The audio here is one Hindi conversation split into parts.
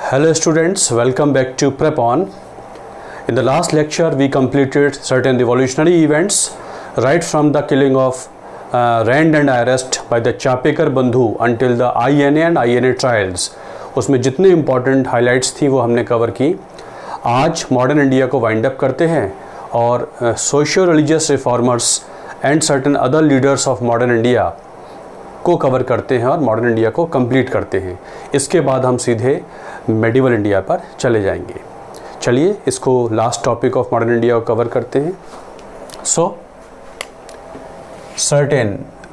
Hello students, welcome back to Prep On. In the last lecture we completed certain revolutionary events right from the killing of Rand and arrest by the Chapekar Bandhu until the INA and INA trials. उसमें जितने important highlights थी वो हमने cover की. आज modern India को wind up करते हैं और socio-religious reformers and certain other leaders of modern India को कवर करते हैं और मॉडर्न इंडिया को कंप्लीट करते हैं. इसके बाद हम सीधे मेडिवल इंडिया पर चले जाएंगे. चलिए इसको last topic of modern India को कवर करते हैं. So certain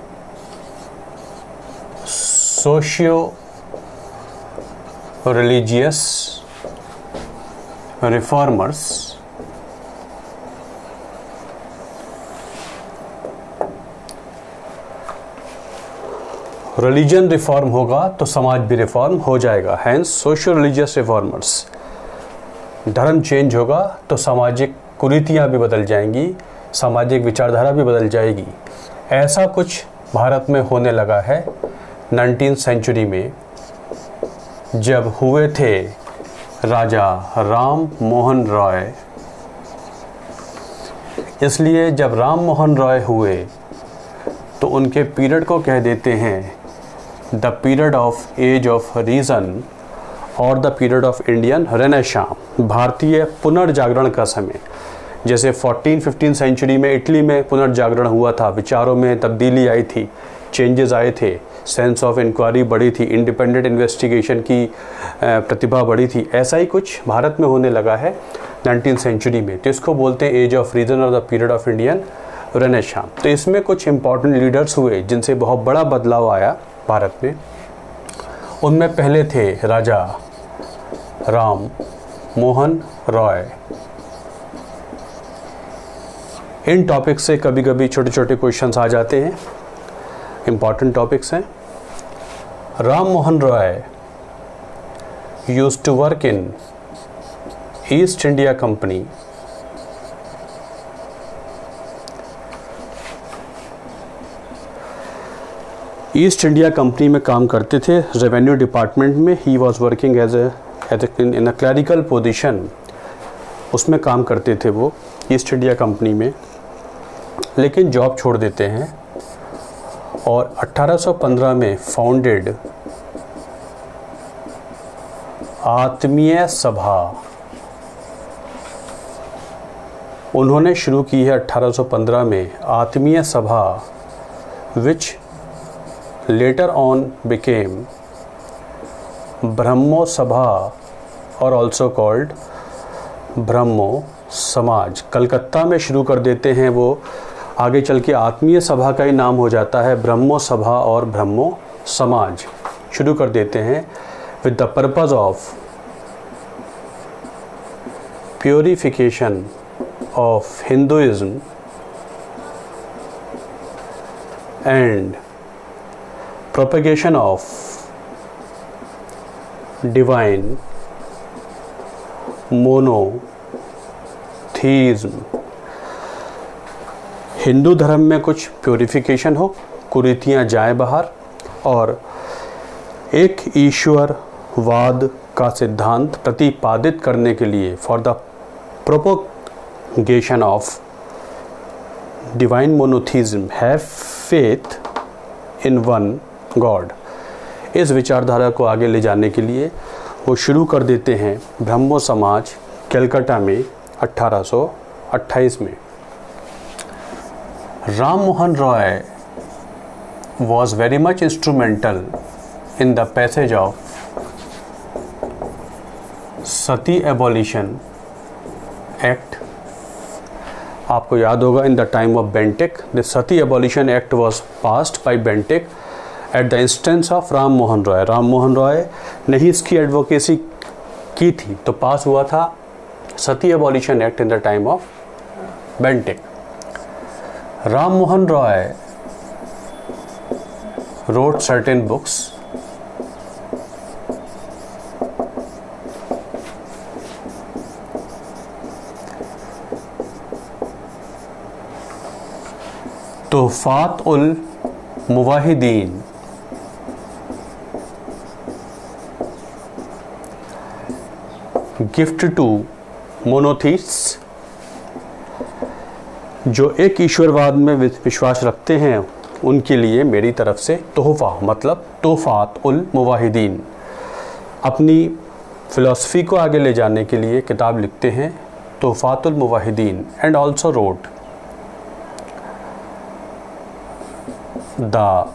socio religious reformers religion reform होगा तो समाज भी रिफॉर्म हो जाएगा. Hence socio religious reformers. धर्म चेंज होगा तो सामाजिक कुरीतियाँ भी बदल जाएंगी, सामाजिक विचारधारा भी बदल जाएगी. ऐसा कुछ भारत में होने लगा है 19th सेंचुरी में, जब हुए थे राजा राम मोहन रॉय. इसलिए जब राम मोहन रॉय हुए तो उनके पीरियड को कह देते हैं the period of age of reason और the period of Indian renaissance, भारतीय पुनर्जागरण का समय. जैसे 14-15 सेंचुरी में इटली में पुनर्जागरण हुआ था, विचारों में तब्दीली आई थी, चेंजेस आए थे, सेंस ऑफ इंक्वायरी बढ़ी थी, इंडिपेंडेंट इन्वेस्टिगेशन की प्रतिभा बढ़ी थी. ऐसा ही कुछ भारत में होने लगा है 19th सेंचुरी में. तो इसको बोलते हैं एज ऑफ रीज़न और the period of Indian renaissance. तो इसमें कुछ इंपॉर्टेंट लीडर्स हुए जिनसे बहुत बड़ा बदलाव आया भारत में. उनमें पहले थे राजा राम मोहन रॉय. इन टॉपिक से कभी कभी छोटे छोटे क्वेश्चंस आ जाते हैं, इंपॉर्टेंट टॉपिक्स हैं. Ram Mohan Roy used to work in East India Company. East India Company में काम करते थे, रेवेन्यू डिपार्टमेंट में. He was working as in a clerical position. उसमें काम करते थे वो ईस्ट इंडिया कंपनी में, लेकिन जॉब छोड़ देते हैं और 1815 में फाउंडेड आत्मीय सभा उन्होंने शुरू की है 1815 में. आत्मीय सभा विच later on became ब्रह्मो सभा और also called ब्रह्मो समाज. कलकत्ता में शुरू कर देते हैं वो, आगे चल के आत्मीय सभा का ही नाम हो जाता है ब्रह्मो सभा और ब्रह्मो समाज. शुरू कर देते हैं with the purpose of purification of Hinduism and propagation of divine monotheism. Hindu धर्म में कुछ प्योरिफिकेशन हो, कुरीतियाँ जाए बाहर, और एक ईश्वरवाद का सिद्धांत प्रतिपादित करने के लिए for the propagation of divine monotheism, have faith in one God. इस विचारधारा को आगे ले जाने के लिए वो शुरू कर देते हैं ब्रह्मो समाज कलकत्ता में 1828 में. Ram Mohan Roy was very much instrumental in the passage of sati abolition act. आपको याद होगा in the time of Bentinck the sati abolition act was passed by Bentinck at the instance of Ram Mohan Roy. Ram Mohan Roy ने ही इसकी एडवोकेसी की थी, तो पास हुआ था sati abolition act in the time of Bentinck. Ram Mohan Roy wrote certain books. Tuhfat ul Muwahhidin gift to monotheists, जो एक ईश्वरवाद में विश्वास रखते हैं उनके लिए मेरी तरफ से तोहफ़ा, मतलब तोहफ़ात उल मुवाहिदीन। अपनी फ़िलासफ़ी को आगे ले जाने के लिए किताब लिखते हैं Tuhfat ul Muwahhidin, and also wrote the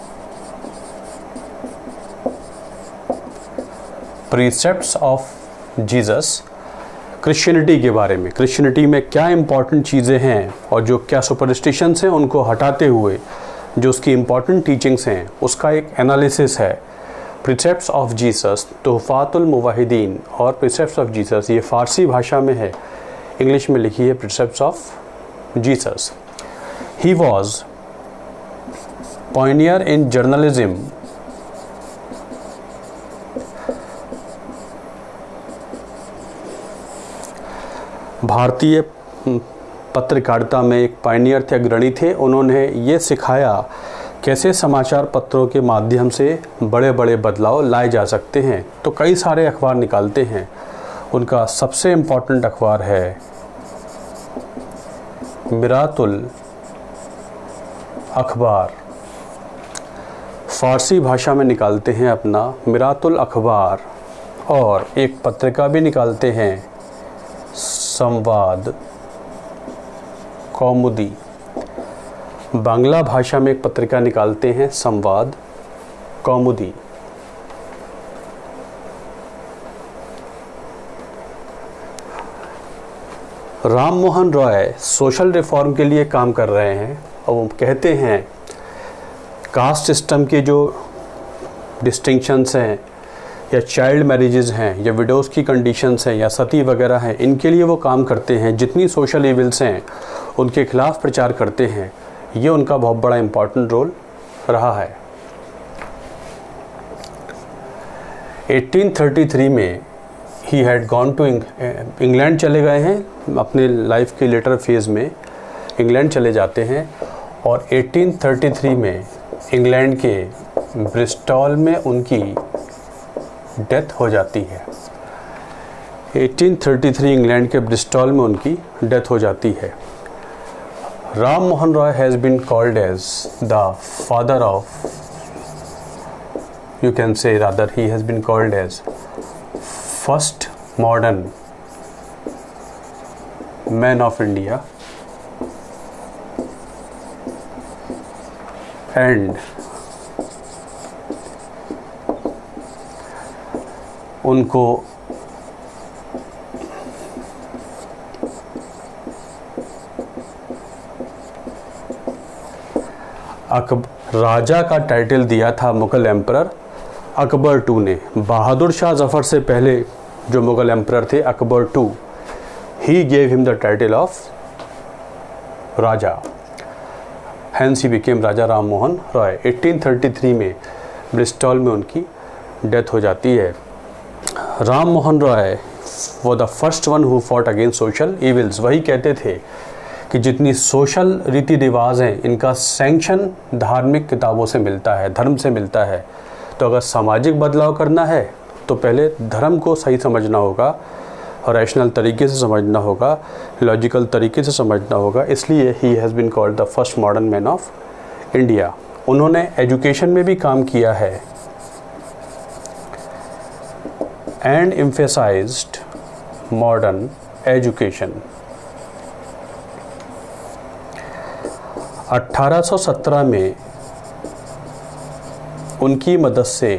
precepts of Jesus, Christianity के बारे में, क्रिश्चियनिटी में क्या इम्पॉर्टेंट चीज़ें हैं और जो क्या सुपरस्टिशंस हैं उनको हटाते हुए जो उसकी इम्पॉर्टेंट टीचिंग्स हैं उसका एक एनालिसिस है। Precepts of Jesus, Tuhfatul Muwahhidin और प्रीसेप्ट्स ऑफ जीसस, ये फ़ारसी भाषा में है, इंग्लिश में लिखी है precepts of Jesus. He was pioneer in journalism, भारतीय पत्रकारिता में एक पायनियर थे, अग्रणी थे। उन्होंने ये सिखाया कैसे समाचार पत्रों के माध्यम से बड़े बड़े बदलाव लाए जा सकते हैं। तो कई सारे अखबार निकालते हैं, उनका सबसे इम्पोर्टेंट अखबार है मिरातुल अखबार, फ़ारसी भाषा में निकालते हैं अपना मिरातुल अखबार, और एक पत्रिका भी निकालते हैं संवाद कौमुदी। बांग्ला भाषा में एक पत्रिका निकालते हैं संवाद कौमुदी। राम मोहन रॉय सोशल रिफॉर्म के लिए काम कर रहे हैं और वो कहते हैं कास्ट सिस्टम के जो डिस्टिंक्शंस हैं या चाइल्ड मैरिजेज़ हैं या विडोज़ की कंडीशंस हैं या सती वगैरह हैं, इनके लिए वो काम करते हैं। जितनी सोशल इविल्स हैं उनके खिलाफ प्रचार करते हैं। ये उनका बहुत बड़ा इम्पॉर्टेंट रोल रहा है। 1833 में he had gone to England चले गए हैं, अपने लाइफ के लेटर फेज़ में इंग्लैंड चले जाते हैं, और 1833 में इंग्लैंड के ब्रिस्टॉल में उनकी डेथ हो जाती है। 1833 इंग्लैंड के ब्रिस्टॉल में उनकी डेथ हो जाती है। Ram Mohan Roy has been called as the father of, you can say rather he has been called as first modern man of India, and उनको राजा का टाइटल दिया था मुगल एम्परर अकबर II ने। बहादुर शाह जफ़र से पहले जो मुगल एम्परर थे Akbar II, he gave him the title of Raja, hence he became Raja Ram Mohan Roy. 1833 में ब्रिस्टॉल में उनकी डेथ हो जाती है। राम मोहन रॉय वो the first one who fought against social evils. वही कहते थे कि जितनी सोशल रीति रिवाज हैं इनका सैंक्शन धार्मिक किताबों से मिलता है, धर्म से मिलता है। तो अगर सामाजिक बदलाव करना है तो पहले धर्म को सही समझना होगा और रैशनल तरीके से समझना होगा, लॉजिकल तरीके से समझना होगा। इसलिए he has been called the first modern man of India. उन्होंने एजुकेशन में भी काम किया है एंड एम्फेसाइज्ड मॉडर्न एजुकेशन। 1817 में उनकी मदद से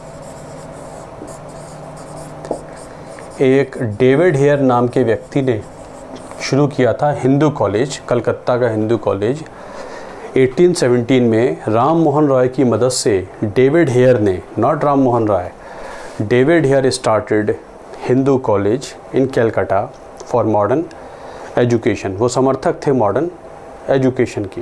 एक डेविड हेयर नाम के व्यक्ति ने शुरू किया था हिंदू कॉलेज, कलकत्ता का हिंदू कॉलेज। 1817 में राम मोहन रॉय की मदद से डेविड हेयर ने, not Ram Mohan Roy, David Hare started Hindu college in Calcutta for modern education. वो समर्थक थे मॉडर्न एजुकेशन की।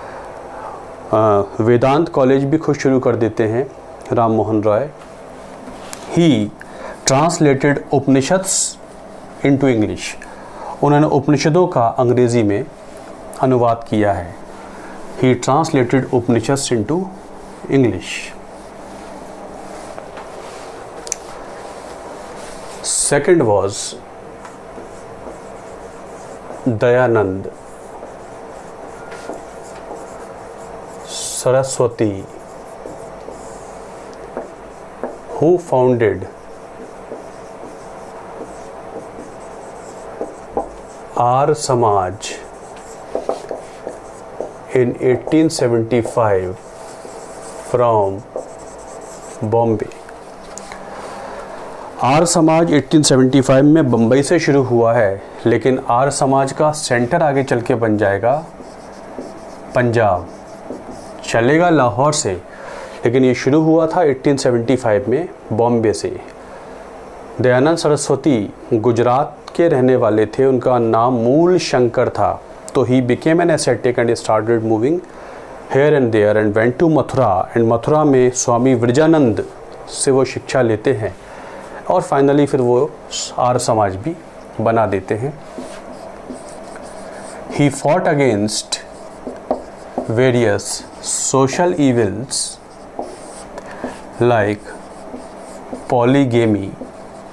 वेदांत कॉलेज भी खुद शुरू कर देते हैं Ram Mohan Roy. He translated Upanishads into English. उन्होंने उपनिषदों का अंग्रेज़ी में अनुवाद किया है। He translated Upanishads into English. Second was Dayanand Saraswati, who founded Arya Samaj in 1875 from Bombay. Arya Samaj 1875 में बम्बई से शुरू हुआ है, लेकिन आर्य समाज का सेंटर आगे चल के बन जाएगा पंजाब, चलेगा लाहौर से, लेकिन ये शुरू हुआ था 1875 में बॉम्बे से। दयानंद सरस्वती गुजरात के रहने वाले थे, उनका नाम मूल शंकर था। तो he became an ascetic and started moving here and there and went to Mathura, and Mathura में स्वामी विरजानंद से वो शिक्षा लेते हैं और फाइनली फिर वो आर्य समाज भी बना देते हैं। He fought against various social evils like polygamy,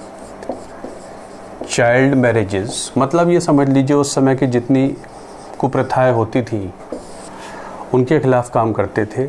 child marriages, मतलब ये समझ लीजिए उस समय की जितनी कुप्रथाएं होती थी उनके खिलाफ काम करते थे।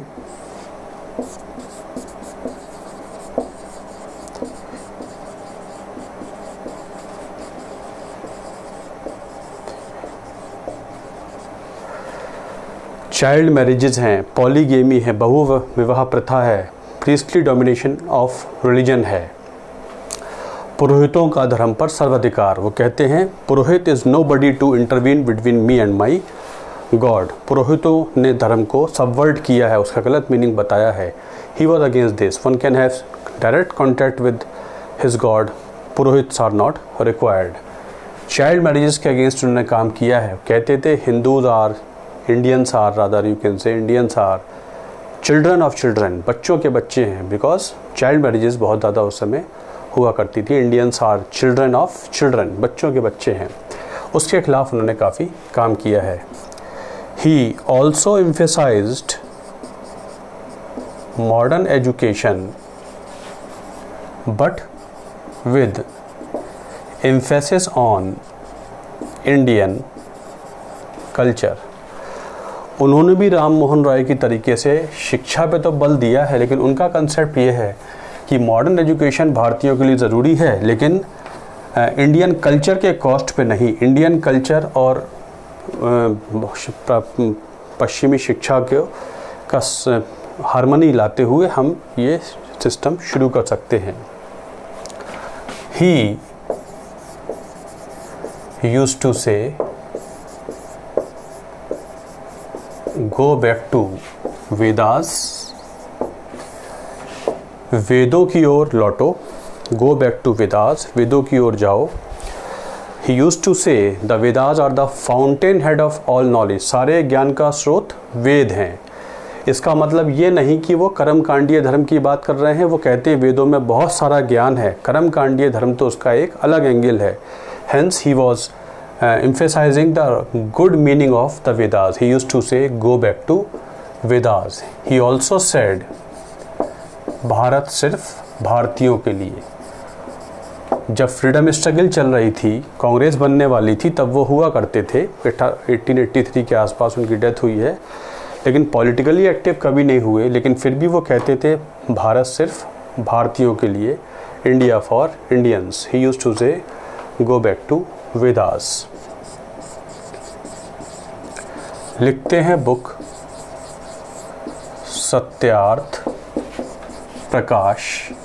चाइल्ड मैरिजेस हैं, पॉलीगेमी है, बहु विवाह प्रथा है, प्रीस्टली डोमिनेशन ऑफ रिलीजन है, पुरोहितों का धर्म पर सर्वाधिकार। वो कहते हैं purohit is nobody to intervene between me and my God. पुरोहितों ने धर्म को सबवर्ट किया है, उसका गलत मीनिंग बताया है। He was against this, one can have direct contact with his God, purohits are not required. Child marriages के अगेंस्ट उन्होंने काम किया है। कहते थे Hindus are, Indians are, rather you can say Indians are children of children, बच्चों के बच्चे हैं, बिकॉज चाइल्ड मैरिजेस बहुत ज़्यादा उस समय हुआ करती थी। Indians are children of children, बच्चों के बच्चे हैं, उसके खिलाफ उन्होंने काफ़ी काम किया है। He also emphasized modern education but with emphasis on Indian culture. उन्होंने भी राम मोहन रॉय की तरीके से शिक्षा पे तो बल दिया है, लेकिन उनका कंसेप्ट ये है कि मॉडर्न एजुकेशन भारतीयों के लिए ज़रूरी है, लेकिन इंडियन कल्चर के कॉस्ट पे नहीं। इंडियन कल्चर और पश्चिमी शिक्षा के का हार्मनी लाते हुए हम ये सिस्टम शुरू कर सकते हैं। ही used to say go back to Vedas, वेदों की ओर लौटो, गो बैक टू वेदास, वेदों की ओर जाओ। He used to say the Vedas are the fountainhead of all knowledge, सारे ज्ञान का स्रोत वेद हैं। इसका मतलब ये नहीं कि वो कर्मकांडीय धर्म की बात कर रहे हैं, वो कहते हैं वेदों में बहुत सारा ज्ञान है, कर्मकांडीय धर्म तो उसका एक अलग एंगल है। Hence he was emphasizing the good meaning of the Vedas. He used to say go back to Vedas. He also said Bharat सिर्फ भारतीयों के लिए। जब फ्रीडम स्ट्रगल चल रही थी, कांग्रेस बनने वाली थी, तब वो हुआ करते थे। 1883 के आसपास उनकी डेथ हुई है, लेकिन पॉलिटिकली एक्टिव कभी नहीं हुए। लेकिन फिर भी वो कहते थे भारत सिर्फ भारतीयों के लिए, India for Indians. He used to say go back to Vedas. लिखते हैं बुक सत्यार्थ प्रकाश,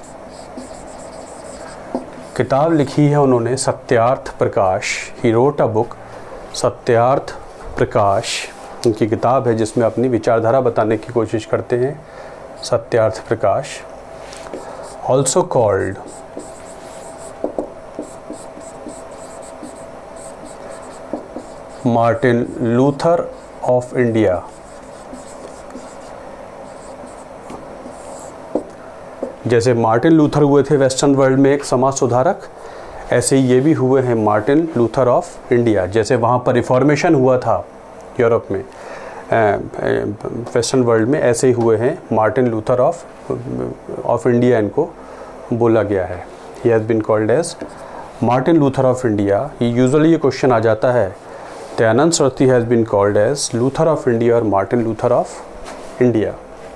किताब लिखी है उन्होंने Satyarth Prakash. He wrote a book Satyarth Prakash, उनकी किताब है जिसमें अपनी विचारधारा बताने की कोशिश करते हैं, Satyarth Prakash. Also called Martin Luther of India. जैसे मार्टिन लूथर हुए थे वेस्टर्न वर्ल्ड में एक समाज सुधारक, ऐसे ही ये भी हुए हैं मार्टिन लूथर ऑफ इंडिया। जैसे वहाँ पर रिफॉर्मेशन हुआ था यूरोप में, वेस्टर्न वर्ल्ड में, ऐसे ही हुए हैं मार्टिन लूथर ऑफ इंडिया, इनको बोला गया है। He has been called as Martin Luther of India. Usually ये क्वेश्चन आ जाता है, Dayanand Saraswati has been called as Luther of India और मार्टिन लूथर ऑफ इंडिया।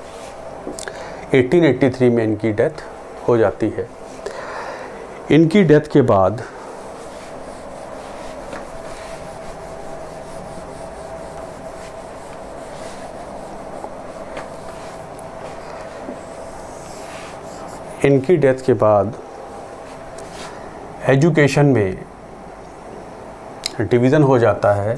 1883 में इनकी डेथ हो जाती है। इनकी डेथ के बाद एजुकेशन में डिवीज़न हो जाता है।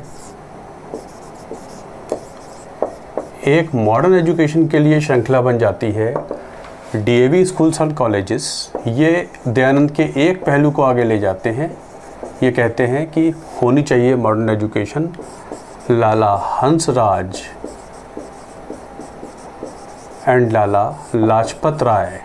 एक मॉडर्न एजुकेशन के लिए श्रृंखला बन जाती है डीएवी स्कूल्स एंड कॉलेजेस। ये दयानंद के एक पहलू को आगे ले जाते हैं। ये कहते हैं कि होनी चाहिए modern education. Lala Hansraj and Lala Lajpat Rai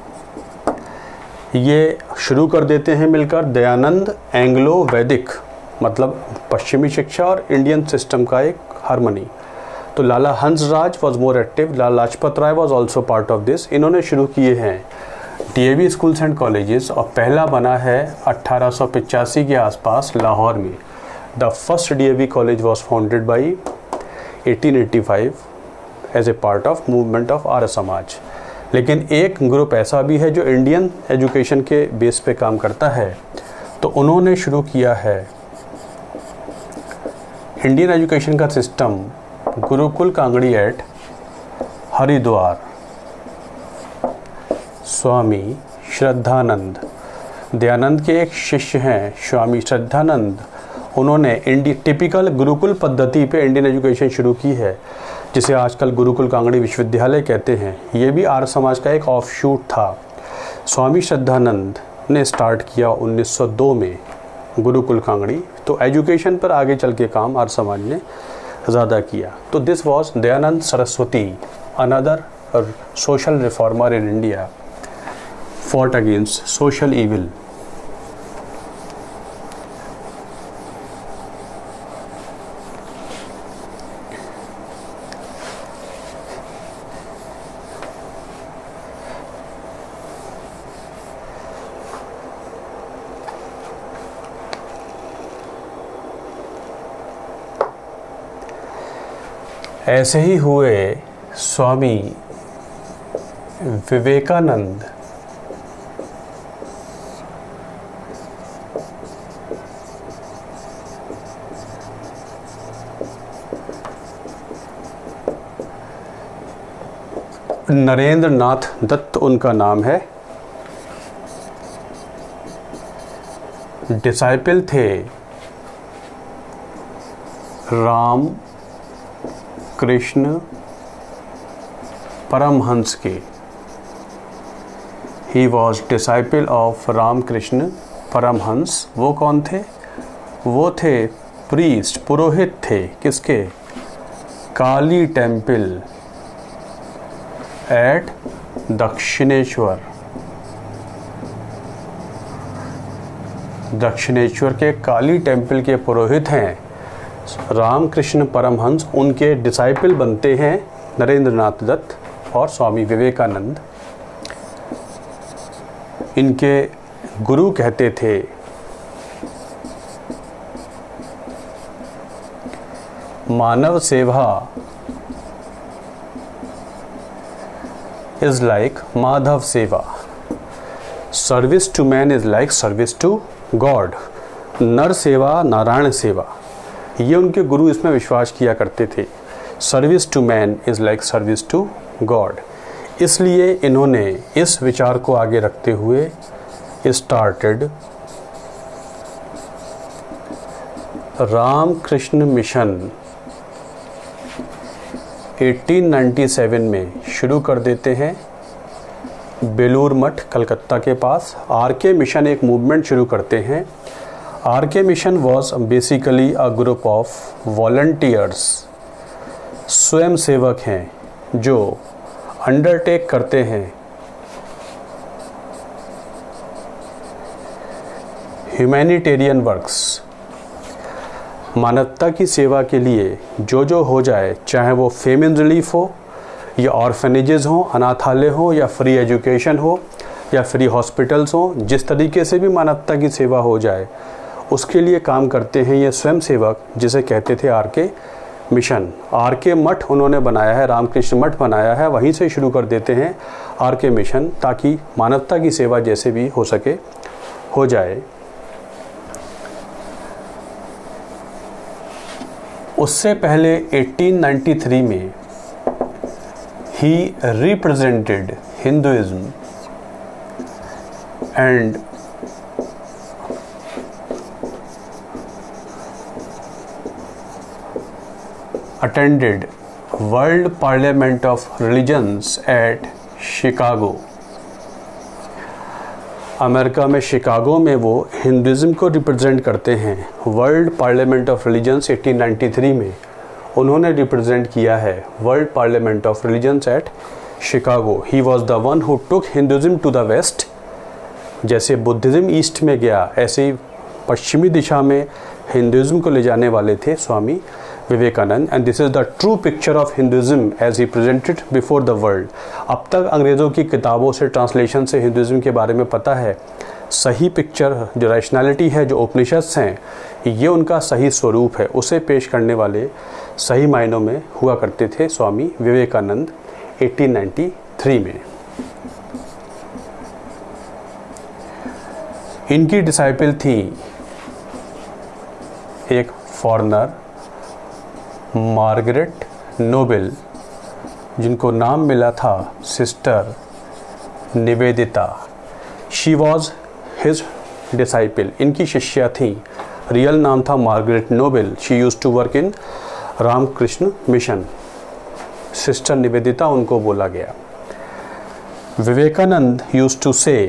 ये शुरू कर देते हैं मिलकर दयानंद एंग्लो वैदिक, मतलब पश्चिमी शिक्षा और इंडियन सिस्टम का एक हार्मनी। तो Lala Hansraj was more active, Lala Lajpat Rai was also part of this. इन्होंने शुरू किए हैं डीएवी स्कूल्स एंड कॉलेजेस और पहला बना है 1885 के आसपास लाहौर में। The first DAV college was founded by 1885 as a part of movement of Arya Samaj. लेकिन एक ग्रुप ऐसा भी है जो इंडियन एजुकेशन के बेस पे काम करता है, तो उन्होंने शुरू किया है इंडियन एजुकेशन का सिस्टम गुरुकुल कांगड़ी एट हरिद्वार। स्वामी श्रद्धानंद दयानंद के एक शिष्य हैं, स्वामी श्रद्धानंद। उन्होंने टिपिकल गुरुकुल पद्धति पे इंडियन एजुकेशन शुरू की है, जिसे आजकल गुरुकुल कांगड़ी विश्वविद्यालय कहते हैं। ये भी आर्य समाज का एक ऑफशूट था। स्वामी श्रद्धानंद ने स्टार्ट किया 1902 में गुरुकुल कांगड़ी। तो एजुकेशन पर आगे चल के काम आर्य समाज ने ज़्यादा किया। तो this was Dayanand Saraswati, another social reformer in India, fought against social evil. ऐसे ही हुए स्वामी विवेकानंद। नरेंद्र नाथ दत्त उनका नाम है। डिसाइपल थे राम कृष्ण परमहंस के। He was disciple of Ramakrishna Paramahamsa. वो कौन थे? वो थे प्रीस्ट, पुरोहित थे। किसके? Kali temple at Dakshineswar. दक्षिणेश्वर के काली टेम्पल के पुरोहित हैं रामकृष्ण परमहंस। उनके डिसाइपल बनते हैं नरेंद्र नाथ दत्त और स्वामी विवेकानंद। इनके गुरु कहते थे मानव सेवा is like माधव सेवा। Service to man is like service to God. नर सेवा नारायण सेवा, ये उनके गुरु इसमें विश्वास किया करते थे। Service to man is like service to God. इसलिए इन्होंने इस विचार को आगे रखते हुए स्टार्टेड रामकृष्ण मिशन। 1897 में शुरू कर देते हैं बेलूर मठ कलकत्ता के पास। आरके मिशन एक मूवमेंट शुरू करते हैं। RK mission was basically a group of volunteers, स्वयं सेवक हैं जो अंडरटेक करते हैं ह्यूमैनिटेरियन वर्क्स। मानवता की सेवा के लिए जो हो जाए, चाहे वो फेमिन रिलीफ हो या ऑर्फेनेजेस हो, अनाथालय हो या फ्री एजुकेशन हो, या फ्री हॉस्पिटल्स हों, जिस तरीके से भी मानवता की सेवा हो जाए उसके लिए काम करते हैं ये स्वयं सेवक, जिसे कहते थे आर.के. मिशन। आर.के. मठ उन्होंने बनाया है, रामकृष्ण मठ बनाया है, वहीं से शुरू कर देते हैं आर.के. मिशन, ताकि मानवता की सेवा जैसे भी हो सके हो जाए। उससे पहले 1893 में ही represented Hinduism and attended World Parliament of Religions at Chicago। America में शिकागो में वो हिंदुइज्म को रिप्रेजेंट करते हैं। वर्ल्ड पार्लियामेंट ऑफ रिलीजन्स 1893 में उन्होंने रिप्रेजेंट किया है World Parliament of Religions at Chicago. He was the one who took Hinduism to the West. जैसे बुद्धिज़्म ईस्ट में गया, ऐसे ही पश्चिमी दिशा में हिंदुइज्म को ले जाने वाले थे Swami Vivekananda. And this is the true picture of Hinduism as he presented before the world. अब तक अंग्रेज़ों की किताबों से, ट्रांसलेशन से हिंदुइज्म के बारे में पता है। सही पिक्चर जो रैशनैलिटी है, जो उपनिषद हैं, ये उनका सही स्वरूप है, उसे पेश करने वाले सही मायनों में हुआ करते थे स्वामी विवेकानंद 1893 में। इनकी डिसाइपल थी एक फॉरेनर मार्गरेट नोबेल, जिनको नाम मिला था sister Nivedita. She was his disciple, इनकी शिष्या थी। रियल नाम था Margaret Noble. She used to work in Ramakrishna mission. Sister Nivedita उनको बोला गया। विवेकानंद यूज्ड टू से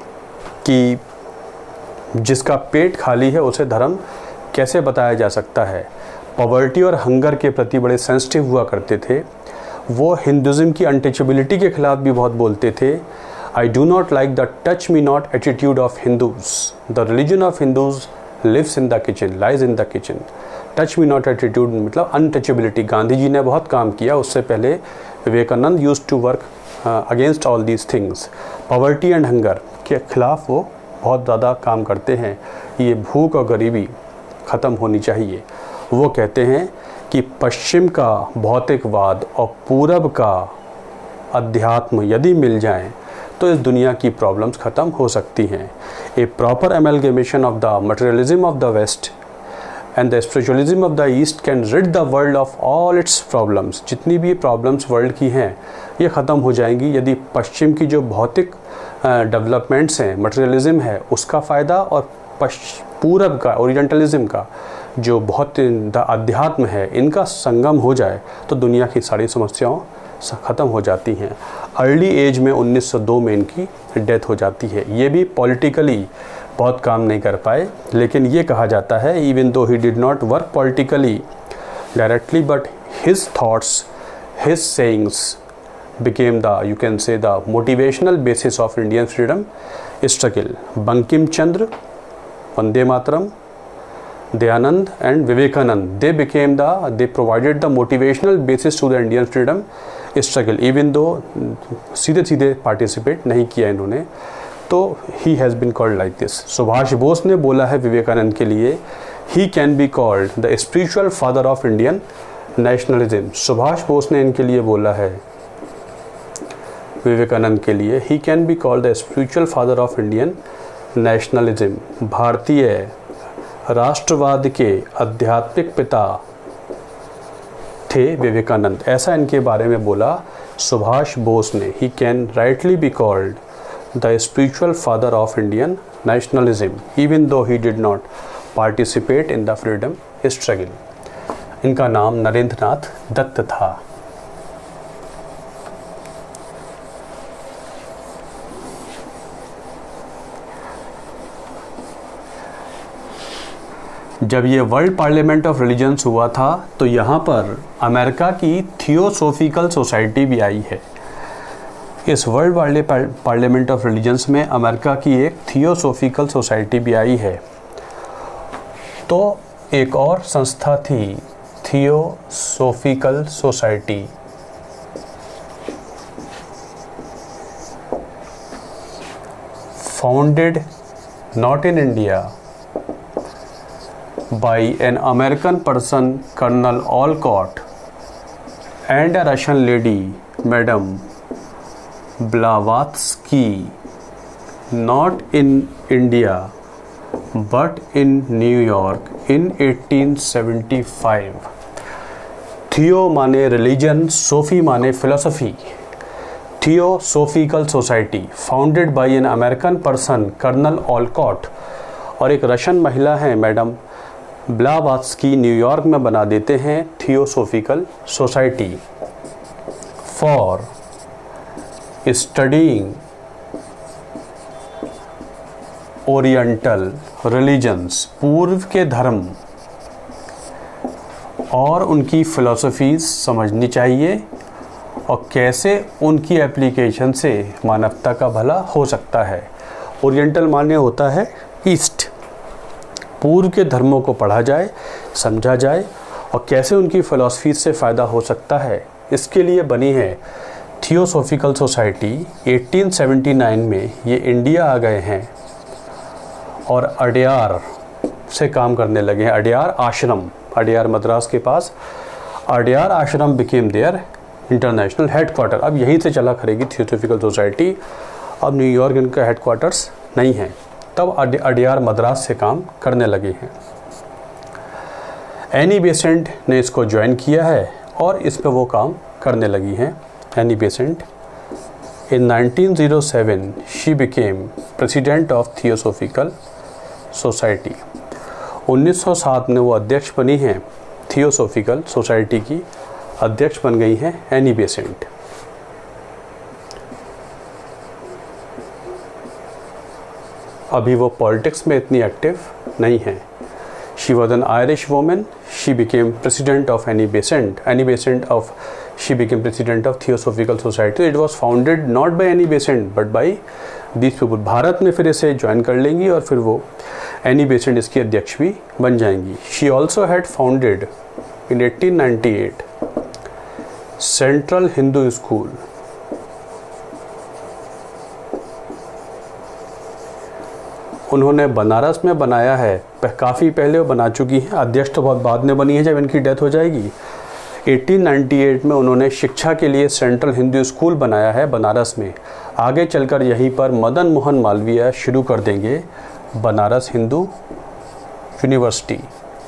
कि जिसका पेट खाली है उसे धर्म कैसे बताया जा सकता है। पॉवर्टी और हंगर के प्रति बड़े सेंसिटिव हुआ करते थे। वो हिंदुइज्म की अनटचेबिलिटी के खिलाफ भी बहुत बोलते थे। I do not like the touch me not attitude of Hindus. The religion of Hindus lives in the kitchen, lies in the kitchen. Touch me not attitude मतलब अनटचेबिलिटी। गांधी जी ने बहुत काम किया, उससे पहले Vivekananda used to work against all these things. Poverty and hunger के खिलाफ वो बहुत ज़्यादा काम करते हैं। ये भूख और गरीबी ख़त्म होनी चाहिए। वो कहते हैं कि पश्चिम का भौतिकवाद और पूरब का अध्यात्म यदि मिल जाएं तो इस दुनिया की प्रॉब्लम्स ख़त्म हो सकती हैं। A proper amalgamation of the materialism of the West and the spiritualism of the East can rid the world of all its problems. जितनी भी प्रॉब्लम्स वर्ल्ड की हैं ये ख़त्म हो जाएंगी यदि पश्चिम की जो भौतिक डेवलपमेंट्स हैं, मटेरियलिज्म है, उसका फ़ायदा और पूरब का ओरिएंटलिज्म का जो बहुत अध्यात्म है, इनका संगम हो जाए तो दुनिया की सारी समस्याओं ख़त्म हो जाती हैं। अर्ली एज में 1902 में इनकी डेथ हो जाती है। ये भी पॉलिटिकली बहुत काम नहीं कर पाए, लेकिन ये कहा जाता है even though he did not work politically directly but his thoughts, his sayings became the, you can say, the motivational basis of Indian freedom struggle. Bankim Chandra, Vande Mataram, Dayanand and Vivekanand, they provided the motivational basis to the Indian freedom struggle, even though सीधे participate नहीं किया इन्होंने। तो he has been called like this. Subhash Bose ने बोला है विवेकानंद के लिए, he can be called the spiritual father of Indian nationalism. Subhash Bose ने इनके लिए बोला है विवेकानंद के लिए, he can be called the spiritual father of Indian nationalism. भारतीय राष्ट्रवाद के आध्यात्मिक पिता थे विवेकानंद, ऐसा इनके बारे में बोला सुभाष बोस ने। He can rightly be called the spiritual father of Indian nationalism even though he did not participate in the freedom struggle. इनका नाम नरेंद्र नाथ दत्त था। जब ये वर्ल्ड पार्लियामेंट ऑफ रिलीजन्स हुआ था तो यहाँ पर अमेरिका की थियोसॉफिकल सोसाइटी भी आई है। इस वर्ल्ड पार्लियामेंट ऑफ रिलीजन्स में अमेरिका की एक थियोसॉफिकल सोसाइटी भी आई है। तो एक और संस्था थी theosophical society. founded not in India by an American person, Colonel Olcott, and a Russian lady, Madame Blavatsky, not in India but in New York in 1875. Theo माने रिलीजन, सोफी माने philosophy. Theosophical society founded by an American person, colonel Olcott, और एक रशियन महिला हैं मैडम ब्लावात्स्की, न्यूयॉर्क में बना देते हैं theosophical society for studying oriental religions, पूर्व के धर्म और उनकी फ़िलॉसफीज़ समझनी चाहिए और कैसे उनकी एप्लीकेशन से मानवता का भला हो सकता है। ओरिएंटल माने होता है ईस्ट, पूर्व के धर्मों को पढ़ा जाए, समझा जाए और कैसे उनकी फ़िलॉसफी से फ़ायदा हो सकता है, इसके लिए बनी है थियोसोफिकल सोसाइटी। 1879 में ये इंडिया आ गए हैं और अड्यार से काम करने लगे हैं। अड्यार आश्रम, अड्यार मद्रास के पास अड्यार आश्रम बिकेम देयर इंटरनेशनल हेडक्वार्टर। अब यहीं से चला करेगी थियोसोफिकल सोसाइटी, अब न्यूयॉर्क इनका हेडक्वार्टर्स नहीं है, तब अड्यार मद्रास से काम करने लगे हैं। एनी बेसेंट ने इसको ज्वाइन किया है और इस पे वो काम करने लगी हैं। Annie Besant in 1907 she became president of theosophical society. 1907 में वो अध्यक्ष बनी हैं, थियोसोफिकल सोसाइटी की अध्यक्ष बन गई हैं एनी बेसेंट। अभी वो पॉलिटिक्स में इतनी एक्टिव नहीं हैं। She was an Irish women, she became president of Annie Besant. Annie Besant of she became president of theosophical society. It was founded not by Annie Besant but by these people. Bharat में फिर इसे ज्वाइन कर लेंगी और फिर वो एनी बेसेंट इसकी अध्यक्ष भी बन जाएंगी। She also had founded in 1898 central Hindu school. उन्होंने बनारस में बनाया है, काफ़ी पहले वो बना चुकी हैं, अध्यक्ष तो बहुत बाद में बनी है जब इनकी डेथ हो जाएगी। 1898 में उन्होंने शिक्षा के लिए सेंट्रल हिंदू स्कूल बनाया है बनारस में। आगे चलकर यहीं पर मदन मोहन मालवीय शुरू कर देंगे बनारस हिंदू यूनिवर्सिटी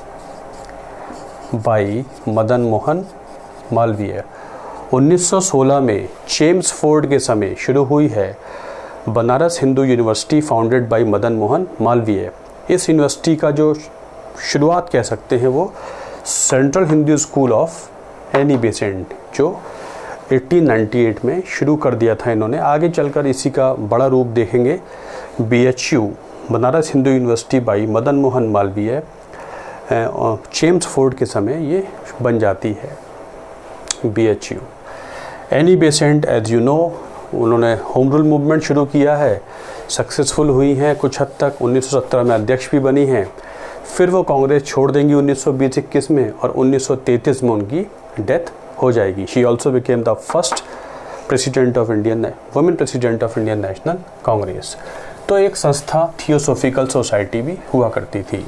बाई मदन मोहन मालवीय। 1916 में चेम्सफोर्ड के समय शुरू हुई है Banaras Hindu university founded by Madan Mohan Malaviya. इस यूनिवर्सिटी का जो शुरुआत कह सकते हैं वो central Hindu school of Annie Besant जो 1898 में शुरू कर दिया था इन्होंने। आगे चलकर इसी का बड़ा रूप देखेंगे BHU Banaras Hindu university by Madan Mohan Malaviya. Chelmsford के समय ये बन जाती है BHU। Annie Besant as you know उन्होंने होम रूल मूवमेंट शुरू किया है, सक्सेसफुल हुई हैं कुछ हद तक। 1917 में अध्यक्ष भी बनी हैं, फिर वो कांग्रेस छोड़ देंगी 1920-21 में और 1933 में उनकी डेथ हो जाएगी। She also became the first president of Indian women president of Indian National Congress. तो एक संस्था थियोसोफिकल सोसाइटी भी हुआ करती थी।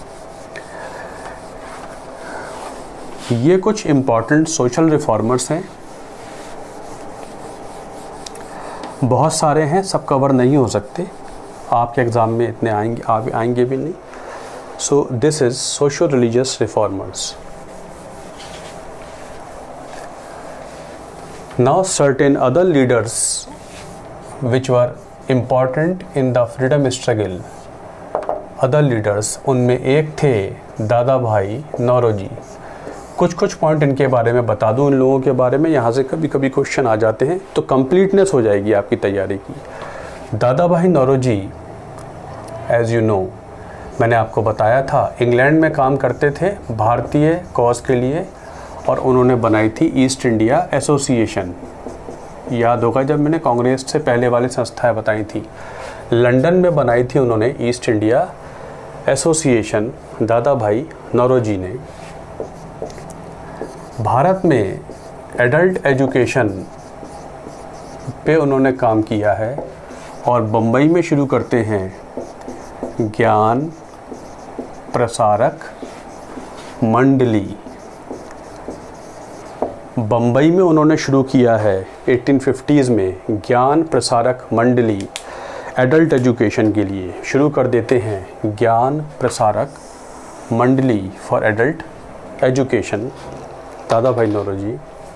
ये कुछ इम्पॉर्टेंट सोशल रिफॉर्मर्स हैं, बहुत सारे हैं, सब कवर नहीं हो सकते, आपके एग्ज़ाम में इतने आएंगे, आप आएंगे भी नहीं। So this is socio religious reformers. Now certain other leaders which were important in the freedom struggle. Other leaders, उनमें एक थे दादा भाई नौरोजी। कुछ पॉइंट इनके बारे में बता दूं, इन लोगों के बारे में, यहाँ से कभी कभी क्वेश्चन आ जाते हैं तो कंप्लीटनेस हो जाएगी आपकी तैयारी की। दादा भाई नौरोजी एज यू नो मैंने आपको बताया था इंग्लैंड में काम करते थे भारतीय कॉज के लिए और उन्होंने बनाई थी ईस्ट इंडिया एसोसिएशन। याद होगा जब मैंने कांग्रेस से पहले वाली संस्थाएं बताई थी, लंदन में बनाई थी उन्होंने ईस्ट इंडिया एसोसिएशन दादा भाई नौरोजी ने। भारत में एडल्ट एजुकेशन पे उन्होंने काम किया है और बम्बई में शुरू करते हैं ज्ञान प्रसारक मंडली। बम्बई में उन्होंने शुरू किया है 1850s में ज्ञान प्रसारक मंडली, एडल्ट एजुकेशन के लिए शुरू कर देते हैं ज्ञान प्रसारक मंडली फॉर एडल्ट एजुकेशन। दादा भाई नौरोजी।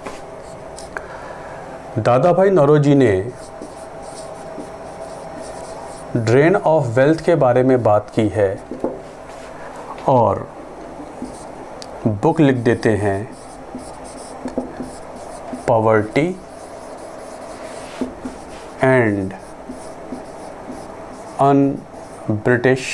दादा भाई नौरोजी ने ड्रेन ऑफ वेल्थ के बारे में बात की है और बुक लिख देते हैं poverty and un British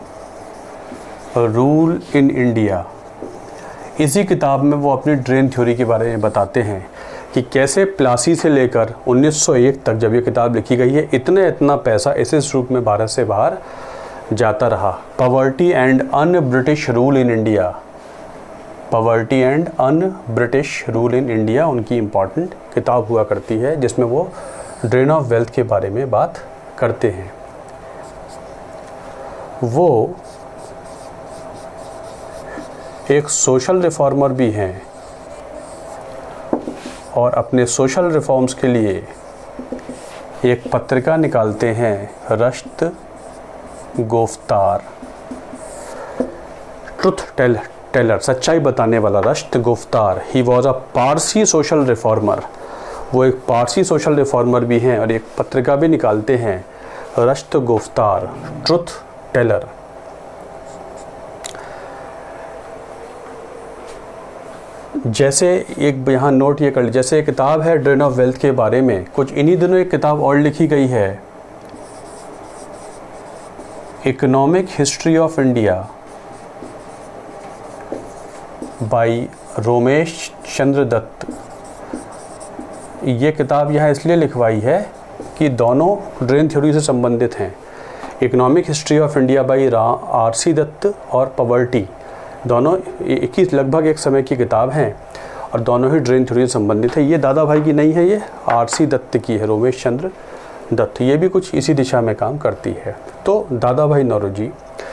rule in India. इसी किताब में वो अपनी ड्रेन थ्योरी के बारे में बताते हैं कि कैसे प्लासी से लेकर 1901 तक जब ये किताब लिखी गई है इतना पैसा इस रूप में भारत से बाहर जाता रहा। Poverty and un British rule in India, poverty and un British rule in India उनकी इम्पॉर्टेंट किताब हुआ करती है, जिसमें वो ड्रेन ऑफ वेल्थ के बारे में बात करते हैं। वो एक सोशल रिफॉर्मर भी हैं और अपने सोशल रिफॉर्म्स के लिए एक पत्रिका निकालते हैं रश्त गुफ्तार, ट्रुथ टेलर, सच्चाई बताने वाला, Rast Goftar. He was a Parsi social reformer, वो एक पारसी सोशल रिफॉर्मर भी हैं और एक पत्रिका भी निकालते हैं रश्त गुफ्तार, ट्रुथ टेलर। जैसे एक यहाँ नोट ये कर, जैसे एक किताब है ड्रेन ऑफ वेल्थ के बारे में, कुछ इन्हीं दिनों एक किताब और लिखी गई है economic history of India by Romesh Chandra Dutt. ये किताब यहाँ इसलिए लिखवाई है कि दोनों ड्रेन थ्योरी से संबंधित हैं। Economic history of India by आर.सी. दत्त और पॉवर्टी, दोनों लगभग एक समय की किताब हैं और दोनों ही ड्रेन थ्योरी से संबंधित है। ये दादा भाई की नहीं है, ये आर.सी. दत्त की है, रोमेश चंद्र दत्त। ये भी कुछ इसी दिशा में काम करती है। तो दादा भाई नौरोजी,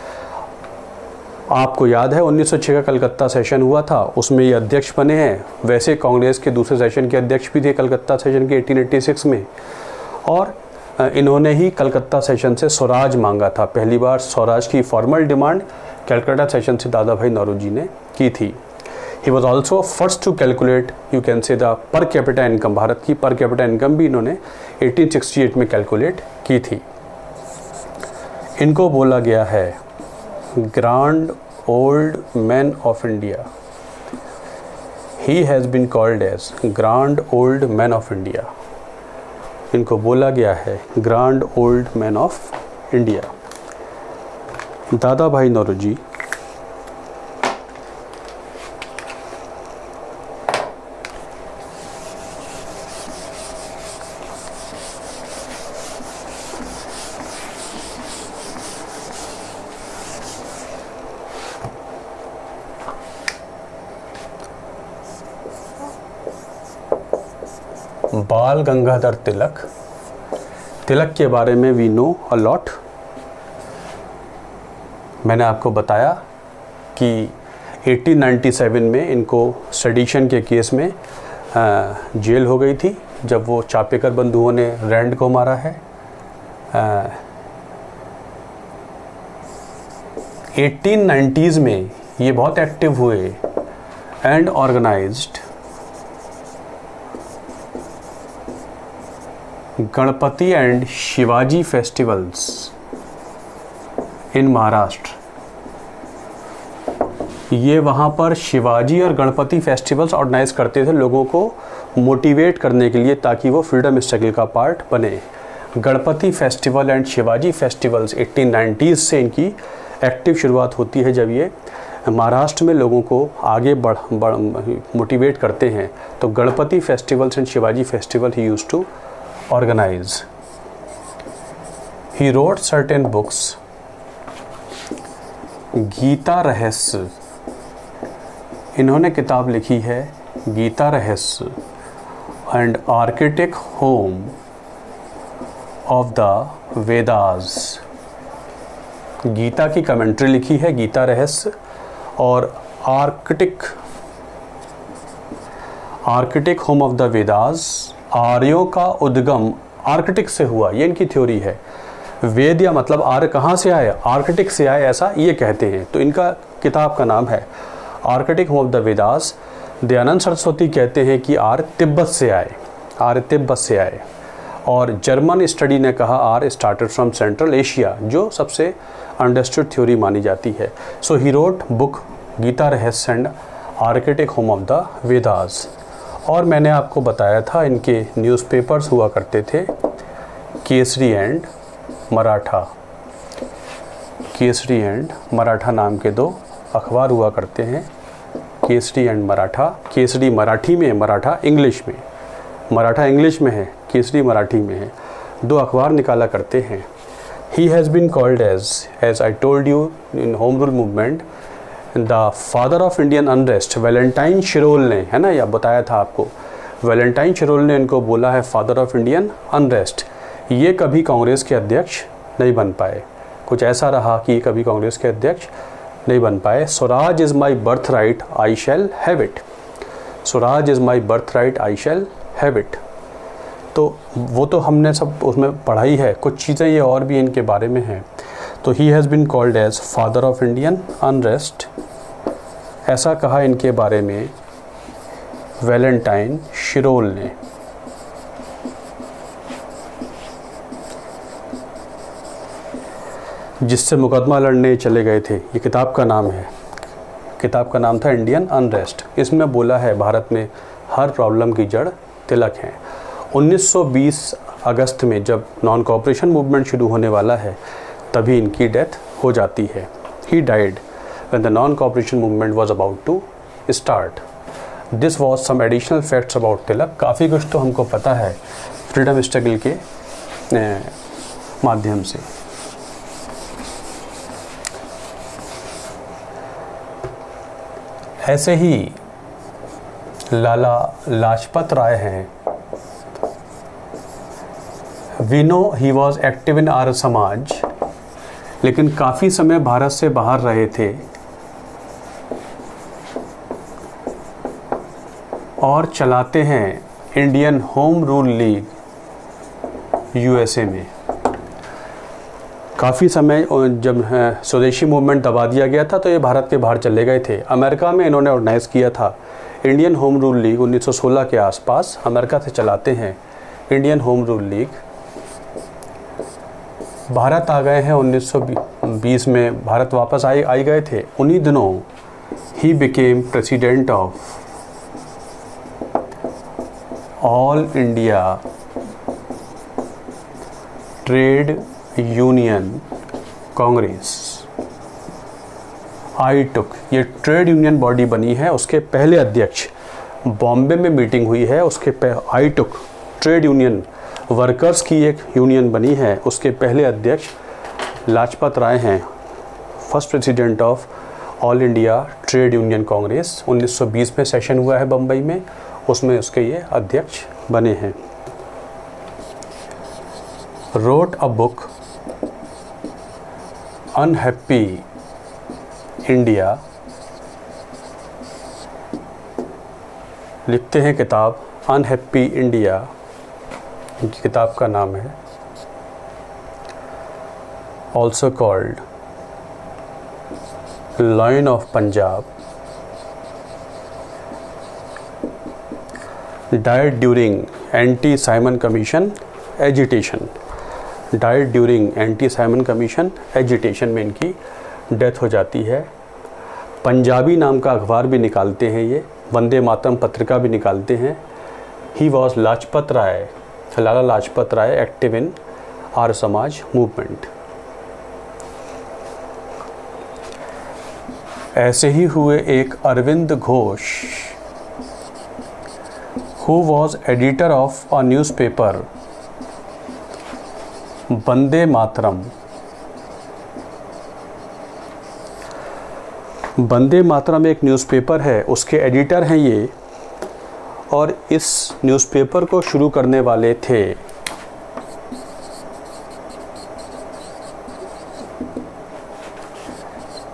आपको याद है 1906 का कलकत्ता सेशन हुआ था, उसमें ये अध्यक्ष बने हैं। वैसे कांग्रेस के दूसरे सेशन के अध्यक्ष भी थे कलकत्ता सेशन के 1886 में, और इन्होंने ही कलकत्ता सेशन से स्वराज मांगा था। पहली बार स्वराज की फॉर्मल डिमांड कलकत्ता सेशन से दादा भाई नौरोजी ने की थी। He was also first to calculate, you can say the per capita income, Bharat की पर कैपिटा इनकम भी इन्होंने 1868 में कैलकुलेट की थी। इनको बोला गया है grand old man of India. He has been called as grand old man of India. इनको बोला गया है grand old man of India. Dadabhai Naoroji बाल गंगाधर तिलक, तिलक के बारे में वी नो अ लॉट। मैंने आपको बताया कि 1897 में इनको सेडिशन के केस में जेल हो गई थी, जब वो चापेकर बंधुओं ने रैंड को मारा है। 1890s में ये बहुत एक्टिव हुए and organized Ganpati and Shivaji festivals in Maharashtra. ये वहाँ पर शिवाजी और गणपति फेस्टिवल्स ऑर्गेनाइज करते थे लोगों को मोटिवेट करने के लिए, ताकि वो फ्रीडम स्ट्रगल का पार्ट बने। Ganpati festival and Shivaji festivals 1890s से इनकी एक्टिव शुरुआत होती है, जब ये महाराष्ट्र में लोगों को आगे मोटिवेट करते हैं। तो Ganpati festivals and Shivaji festival he used to organize. He wrote certain books. Gita Rahasya, इन्होंने किताब लिखी है Gita Rahasya, and Arctic home of the Vedas. Gita की कमेंट्री लिखी है, गीता रहस्य, और Arctic home of the Vedas, आर्यों का उद्गम आर्कटिक से हुआ, ये इनकी थ्योरी है। वेद या मतलब आर्य कहाँ से आए, आर्कटिक से आए, ऐसा ये कहते हैं। तो इनका किताब का नाम है Arctic home of the Vedas. Dayanand Saraswati कहते हैं कि आर्य तिब्बत से आए, आर्य तिब्बत से आए। और जर्मन स्टडी ने कहा Arya started from Central Asia, जो सबसे अंडरस्टूड थ्योरी मानी जाती है। So he wrote book Gita Rahasya and Arctic home of the Vedas. और मैंने आपको बताया था इनके न्यूज़पेपर्स हुआ करते थे, केसरी एंड मराठा। केसरी एंड मराठा नाम के दो अखबार हुआ करते हैं, केसरी एंड मराठा। केसरी मराठी में, मराठा इंग्लिश में, मराठा इंग्लिश में है, केसरी मराठी में है। दो अखबार निकाला करते हैं। He has been called as I told you in home rule movement the father of Indian unrest. Valentine Chirol ने, है ना, यह बताया था आपको, वैलेंटाइन शिरोल ने इनको बोला है फादर ऑफ इंडियन अनरेस्ट। ये कभी कांग्रेस के अध्यक्ष नहीं बन पाए, कुछ ऐसा रहा कि ये कभी कांग्रेस के अध्यक्ष नहीं बन पाए। Swaraj is my birthright, I shall have it. Swaraj is my birthright, I shall have it. तो वो तो हमने सब उसमें पढ़ाई है, कुछ चीज़ें ये और भी इनके बारे में हैं। तो he has been called as father of Indian unrest, ऐसा कहा इनके बारे में वैलेंटाइन शिरोल ने। जिससे मुकदमा लड़ने चले गए थे। ये किताब का नाम है, किताब का नाम था इंडियन अनरेस्ट। इसमें बोला है भारत में हर प्रॉब्लम की जड़ तिलक है। 1920 अगस्त में जब नॉन कोऑपरेशन मूवमेंट शुरू होने वाला है, तभी इनकी डेथ हो जाती है। He died when the non cooperation movement was about to start. This was some additional facts about Tilak. काफ़ी कुछ तो हमको पता है फ्रीडम स्ट्रगल के माध्यम से। ऐसे ही लाला लाजपत राय हैं। We know he was active in Arya Samaj, लेकिन काफ़ी समय भारत से बाहर रहे थे और चलाते हैं Indian home rule league USA में। काफ़ी समय जब स्वदेशी मूवमेंट दबा दिया गया था तो ये भारत के बाहर चले गए थे। अमेरिका में इन्होंने ऑर्गेनाइज़ किया था इंडियन होम रूल लीग 1916 के आसपास। अमेरिका से चलाते हैं Indian home rule league. Bharat आ गए हैं 1920 में, भारत वापस आई गए थे। उन्हीं दिनों he became president of All India Trade Union Congress, AITUC. ये ट्रेड यूनियन बॉडी बनी है, उसके पहले अध्यक्ष, बॉम्बे में मीटिंग हुई है, उसके AITUC trade union workers की एक यूनियन बनी है, उसके पहले अध्यक्ष लाजपत राय हैं, first president of All India Trade Union Congress. 1920 में सेशन हुआ है बम्बई में, उसमें उसके ये अध्यक्ष बने हैं। Wrote a book Unhappy India, लिखते हैं किताब अनहैप्पी इंडिया, किताब का नाम है। Also called lion of Punjab, died during anti Simon commission agitation. Died during anti Simon commission agitation में इनकी डेथ हो जाती है। पंजाबी नाम का अखबार भी निकालते हैं ये, वंदे मातरम पत्रिका भी निकालते हैं। He was Lajpat Rai, Lala Lajpat Rai, active in Arya Samaj movement. ऐसे ही हुए एक Arvind Ghosh, who was editor of a newspaper Vande Mataram. Vande Mataram एक न्यूज़पेपर है, उसके एडिटर हैं ये, और इस न्यूज़पेपर को शुरू करने वाले थे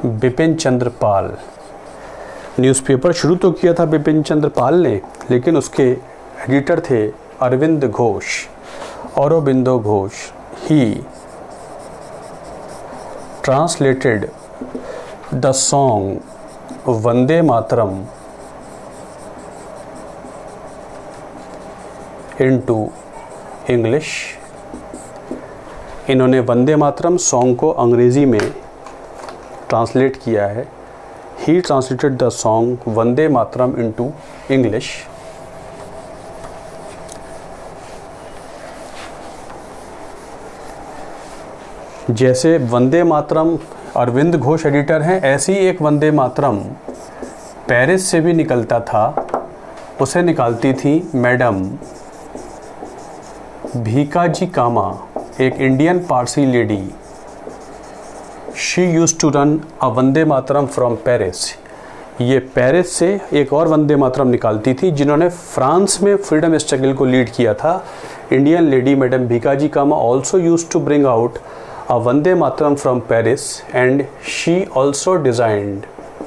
बिपिन चंद्र पाल। न्यूज़पेपर शुरू तो किया था बिपिन चंद्र पाल ने, लेकिन उसके एडिटर थे Arvind Ghosh, Aurobindo Ghosh. He translated the song Vande Mataram into English. इन्होंने वंदे मातरम सॉन्ग को अंग्रेज़ी में ट्रांसलेट किया है। He translated the song Vande Mataram into English. जैसे वंदे मातरम अरविंद घोष एडिटर हैं, ऐसी एक वंदे मातरम पेरिस से भी निकलता था। उसे निकालती थी मैडम भीकाजी कामा, एक Indian Parsi lady. She used to run a Vande Mataram from Paris. ये पेरिस से एक और वंदे मातरम निकालती थी, जिन्होंने फ्रांस में फ्रीडम स्ट्रगल को लीड किया था। Indian lady madam Bhikaji Cama also used to bring out a Vande Mataram from Paris and she also designed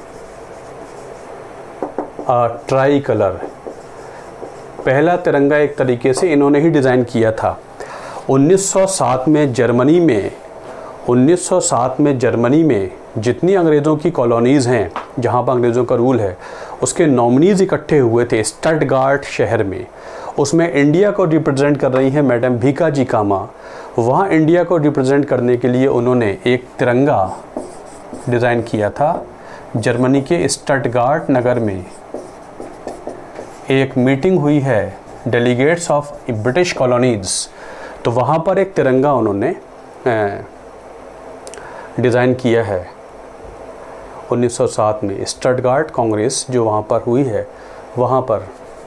a tricolour. पहला तिरंगा एक तरीके से इन्होंने ही डिज़ाइन किया था। 1907 में जर्मनी में जितनी अंग्रेज़ों की कॉलोनीज़ हैं, जहाँ पर अंग्रेज़ों का रूल है, उसके नॉमिनीज़ इकट्ठे हुए थे स्टटगार्ट शहर में। उसमें इंडिया को रिप्रेजेंट कर रही हैं मैडम भीकाजी कामा। वहाँ इंडिया को रिप्रेजेंट करने के लिए उन्होंने एक तिरंगा डिज़ाइन किया था। जर्मनी के स्टटगार्ट नगर में एक मीटिंग हुई है डेलीगेट्स ऑफ ब्रिटिश कॉलोनीज़, तो वहाँ पर एक तिरंगा उन्होंने डिज़ाइन किया है। 1907 में स्टटगार्ट कांग्रेस जो वहाँ पर हुई है, वहाँ पर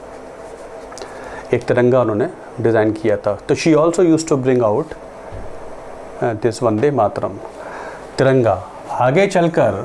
एक तिरंगा उन्होंने डिज़ाइन किया था। तो she also used to bring out this Vande Mataram tiranga. आगे चलकर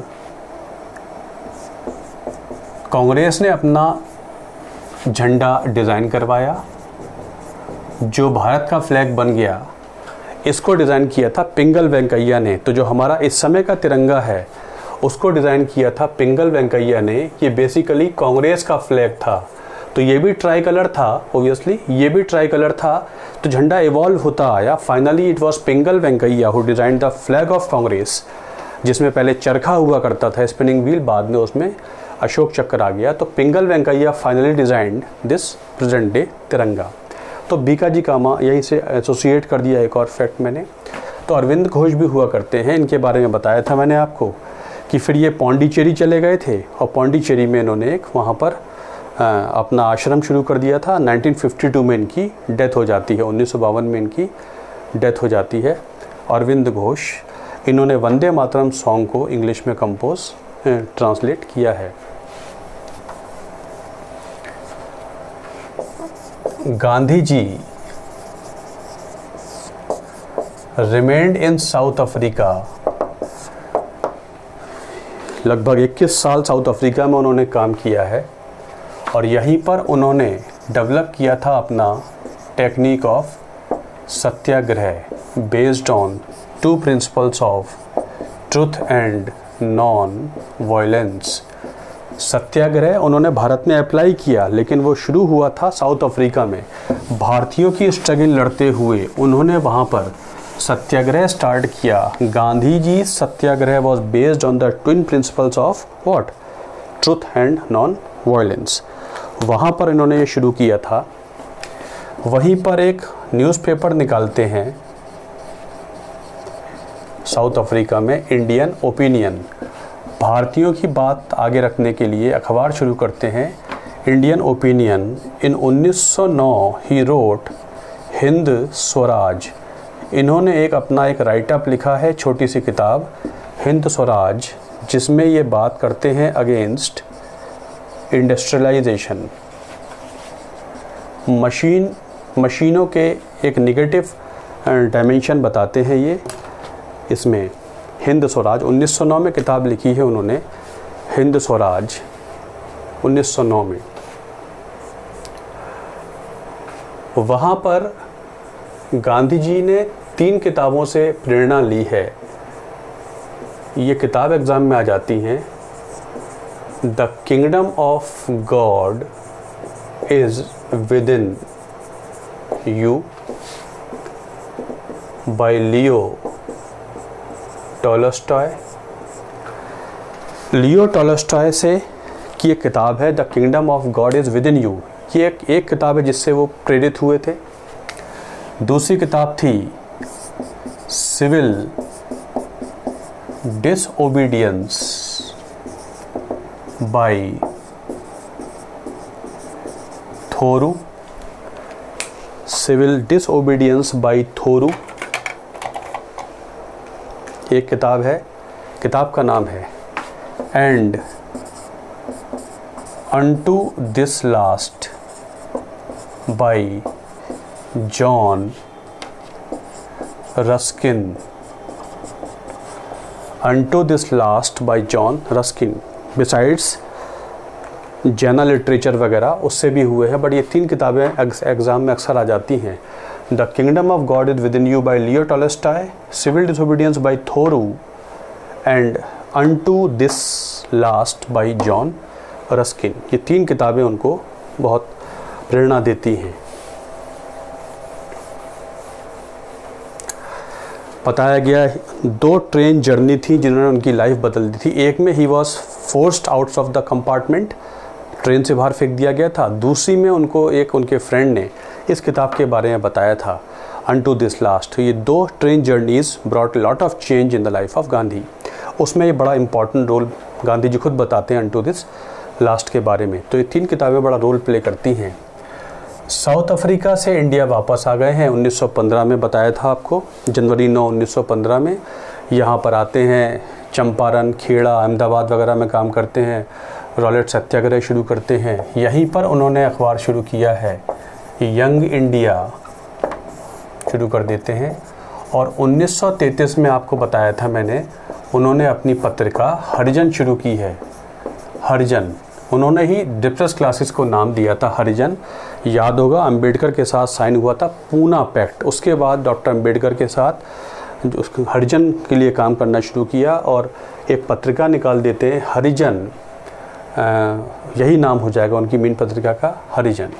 कांग्रेस ने अपना झंडा डिज़ाइन करवाया, जो भारत का फ्लैग बन गया। इसको डिज़ाइन किया था पिंगल वेंकैया ने। तो जो हमारा इस समय का तिरंगा है, उसको डिज़ाइन किया था पिंगल वेंकैया ने। ये बेसिकली कांग्रेस का फ्लैग था। तो ये भी ट्राई कलर था, ओबियसली ये भी ट्राई कलर था। तो झंडा इवॉल्व होता आया। Finally it was Pingali Venkayya who design the flag of Congress, जिसमें पहले चरखा हुआ करता था, स्पिनिंग व्हील, बाद में उसमें अशोक चक्र आ गया। तो Pingali Venkayya finally designed this present day tiranga. तो भीकाजी कामा यहीं से एसोसिएट कर दिया। एक और फैक्ट मैंने, तो अरविंद घोष भी हुआ करते हैं, इनके बारे में बताया था मैंने आपको कि फिर ये पौंडीचेरी चले गए थे और पौंडीचेरी में इन्होंने एक वहाँ पर अपना आश्रम शुरू कर दिया था। 1952 में इनकी डेथ हो जाती है, 1952 में इनकी डेथ हो जाती है। अरविंद घोष, इन्होंने वंदे मातरम सॉन्ग को इंग्लिश में कंपोज ट्रांसलेट किया है। Gandhi ji remained in South Africa. लगभग 21 साल साउथ अफ्रीका में उन्होंने काम किया है और यहीं पर उन्होंने डेवलप किया था अपना technique of satyagraha based on 2 principles of truth and non violence. Satyagraha उन्होंने भारत में अप्लाई किया, लेकिन वो शुरू हुआ था साउथ अफ्रीका में। भारतीयों की स्ट्रगल लड़ते हुए उन्होंने वहाँ पर सत्याग्रह स्टार्ट किया। Gandhi ji satyagraha was based on the twin principles of what, truth and non violence. वहाँ पर इन्होंने ये शुरू किया था। वहीं पर एक न्यूज़पेपर निकालते हैं साउथ अफ्रीका में, इंडियन ओपिनियन। भारतीयों की बात आगे रखने के लिए अखबार शुरू करते हैं, Indian Opinion. In 1909 he wrote Hind Swaraj. इन्होंने एक अपना एक राइटअप लिखा है, छोटी सी किताब हिंद स्वराज, जिसमें ये बात करते हैं अगेंस्ट इंडस्ट्रियलाइजेशन। मशीनों के एक निगेटिव डायमेंशन बताते हैं ये इसमें। हिंद स्वराज 1909 में किताब लिखी है उन्होंने, हिंद स्वराज 1909 में। वहाँ पर गांधी जी ने 3 किताबों से प्रेरणा ली है। ये किताब एग्ज़ाम में आ जाती हैं। The kingdom of God is within you by Leo Tolstoy. Leo Tolstoy से की एक किताब है the kingdom of God is within you. ये एक किताब है जिससे वो प्रेरित हुए थे। दूसरी किताब थी civil disobedience by Thoreau. Civil disobedience by Thoreau एक किताब है। किताब का नाम है and unto this last by John Ruskin. Unto this last by John Ruskin. Besides Jaina literature वगैरह उससे भी हुए हैं, बट ये 3 किताबें एग्ज़ाम में अक्सर आ जाती हैं। The kingdom of God is within you by Leo Tolstoy, civil disobedience by Thoreau and unto this last by John Ruskin. ये 3 किताबें उनको बहुत प्रेरणा देती हैं। बताया गया 2 ट्रेन जर्नी थी जिन्होंने उनकी लाइफ बदल दी थी। एक में he was forced out of the compartment, train से बाहर फेंक दिया गया था। दूसरी में उनको एक उनके फ्रेंड ने इस किताब के बारे में बताया था, अनटू दिस लास्ट। ये 2 train journeys brought lot of change in the life of Gandhi. उसमें ये बड़ा इंपॉर्टेंट रोल गांधी जी खुद बताते हैं अनटू दिस लास्ट के बारे में। तो ये 3 किताबें बड़ा रोल प्ले करती हैं। साउथ अफ्रीका से इंडिया वापस आ गए हैं 1915 में, बताया था आपको, जनवरी 9 1915 में। यहाँ पर आते हैं, चंपारण, खेड़ा, अहमदाबाद वगैरह में काम करते हैं, रॉलेट सत्याग्रह शुरू करते हैं। यहीं पर उन्होंने अखबार शुरू किया है, यंग इंडिया शुरू कर देते हैं। और 1933 में आपको बताया था मैंने, उन्होंने अपनी पत्रिका हरिजन शुरू की है। हरिजन, उन्होंने ही डिप्रेस क्लासेस को नाम दिया था हरिजन। याद होगा अंबेडकर के साथ साइन हुआ था पूना पैक्ट, उसके बाद डॉक्टर अंबेडकर के साथ जो हरिजन के लिए काम करना शुरू किया और एक पत्रिका निकाल देते हैं हरिजन। यही नाम हो जाएगा उनकी मेन पत्रिका का, हरिजन।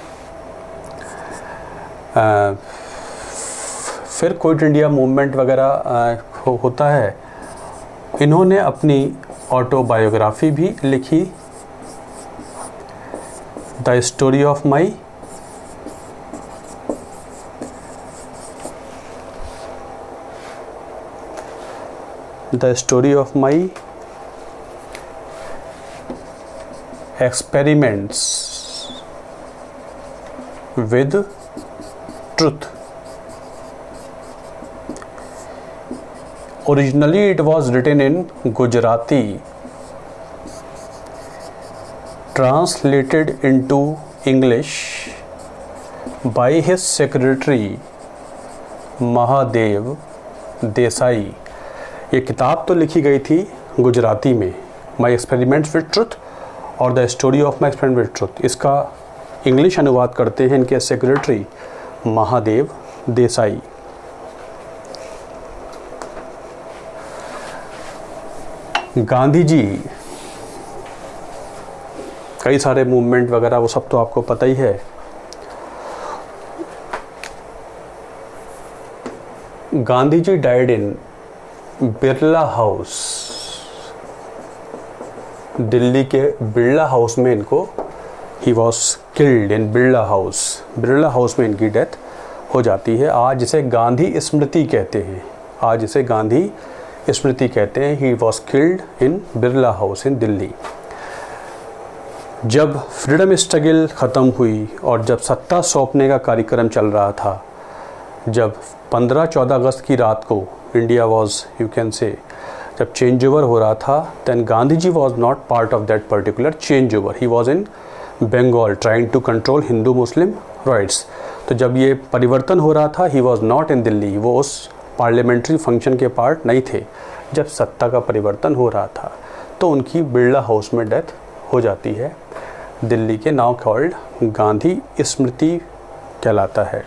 फिर क्विट इंडिया मूवमेंट वगैरह होता है। इन्होंने अपनी ऑटोबायोग्राफी भी लिखी, the story of my experiments with truth. Originally it was written in Gujarati, translated into English by his secretary Mahadev Desai. ये किताब तो लिखी गई थी गुजराती में, माई एक्सपेरिमेंट्स विद ट्रुथ और the story of my experiment with truth. इसका इंग्लिश अनुवाद करते हैं इनके सेक्रेटरी महादेव देसाई। गांधी जी कई सारे मूवमेंट वगैरह वो सब तो आपको पता ही है। Gandhi ji died in Birla house, Delhi के बिरला हाउस में इनको, he was killed in Birla house. Birla house में इनकी डेथ हो जाती है। आज इसे गांधी स्मृति कहते हैं, आज इसे गांधी स्मृति कहते हैं। He was killed in Birla house in Delhi. जब फ्रीडम स्ट्रगल ख़त्म हुई और जब सत्ता सौंपने का कार्यक्रम चल रहा था, जब 15-14 अगस्त की रात को इंडिया वॉज, यू कैन से, जब चेंज ओवर हो रहा था, then Gandhi ji was not part of that particular change over. He was in Bengal trying to control Hindu Muslim riots. तो जब ये परिवर्तन हो रहा था, he was not in Delhi, वो उस पार्लियामेंट्री फंक्शन के पार्ट नहीं थे जब सत्ता का परिवर्तन हो रहा था। तो उनकी बिरला हाउस में डेथ हो जाती है दिल्ली के, नाउ कॉल्ड गांधी स्मृति कहलाता है।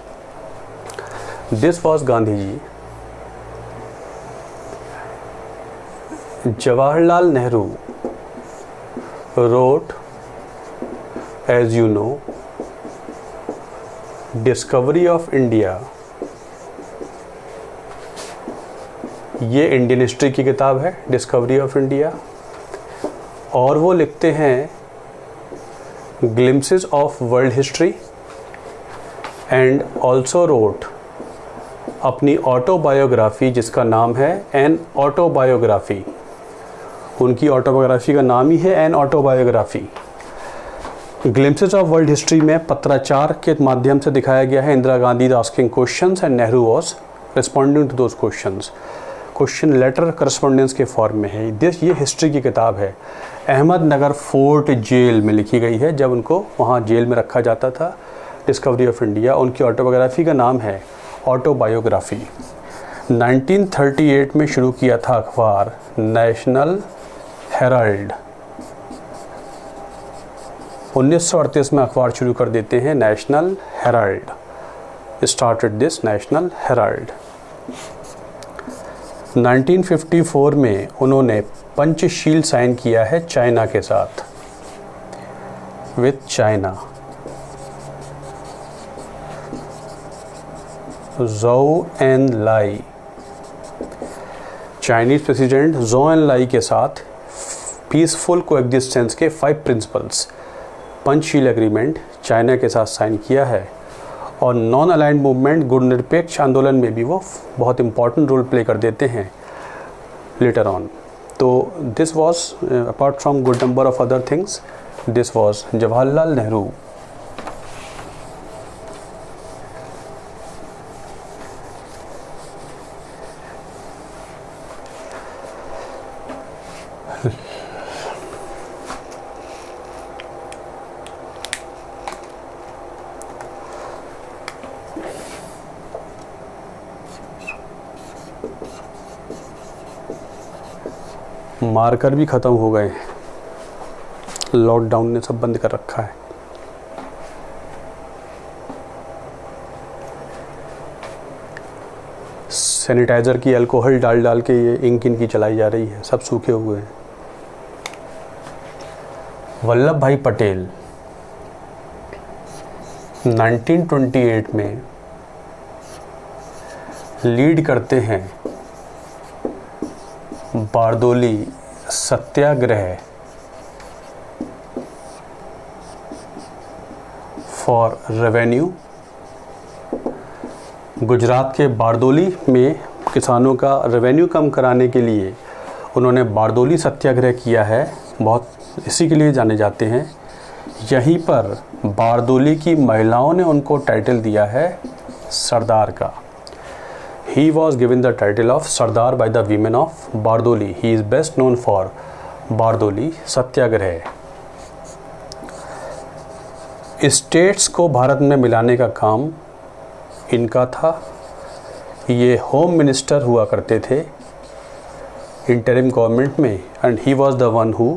This was Gandhi ji. Jawaharlal Nehru wrote, as you know, Discovery of India. ये इंडियन हिस्ट्री की किताब है, डिस्कवरी ऑफ इंडिया। और वो लिखते हैं glimpses of world history and also wrote अपनी ऑटोबायोग्राफी जिसका नाम है एन ऑटोबायोग्राफी। उनकी ऑटोबायोग्राफी का नाम ही है an autobiography. Glimpses of world history में पत्राचार के माध्यम से दिखाया गया है Indira Gandhi asking questions and Nehru was responding to those questions. Question letter correspondence के फॉर्म में है। ये हिस्ट्री की किताब है। अहमदनगर फोर्ट जेल में लिखी गई है, जब उनको वहाँ जेल में रखा जाता था। डिस्कवरी ऑफ इंडिया उनकी ऑटोबायोग्राफी का नाम है ऑटोबायोग्राफी। 1938 में शुरू किया था अखबार नेशनल हेराल्ड। 1938 में अखबार शुरू कर देते हैं National Herald. Started this National Herald. 1954 में उन्होंने पंचशील साइन किया है चाइना के साथ, with China. Zhou Enlai, Chinese president Zhou Enlai के साथ पीसफुल कोएग्जिस्टेंस के 5 प्रिंसिपल्स पंचशील एग्रीमेंट चाइना के साथ साइन किया है। और नॉन अलाइंड मूवमेंट गुण निरपेक्ष आंदोलन में भी वो बहुत इंपॉर्टेंट रोल प्ले कर देते हैं लेटर ऑन। तो this was apart from good number of other things, this was Jawaharlal Nehru. Marker भी ख़त्म हो गए हैं, लॉकडाउन ने सब बंद कर रखा है। सैनिटाइज़र की अल्कोहल डाल डाल के ये इंक इनकी चलाई जा रही है, सब सूखे हुए हैं। वल्लभ भाई पटेल 1928 में लीड करते हैं बारदोली सत्याग्रह फॉर रेवेन्यू। गुजरात के बारदोली में किसानों का रेवेन्यू कम कराने के लिए उन्होंने बारदोली सत्याग्रह किया है, बहुत इसी के लिए जाने जाते हैं। यहीं पर बारदोली की महिलाओं ने उनको टाइटल दिया है सरदार का। He was given the title of Sardar by the women of Bardoli. He is best known for Bardoli satyagraha. States को भारत में मिलाने का काम इनका था। ये होम मिनिस्टर हुआ करते थे इंटरिम गवर्नमेंट में, and he was the one who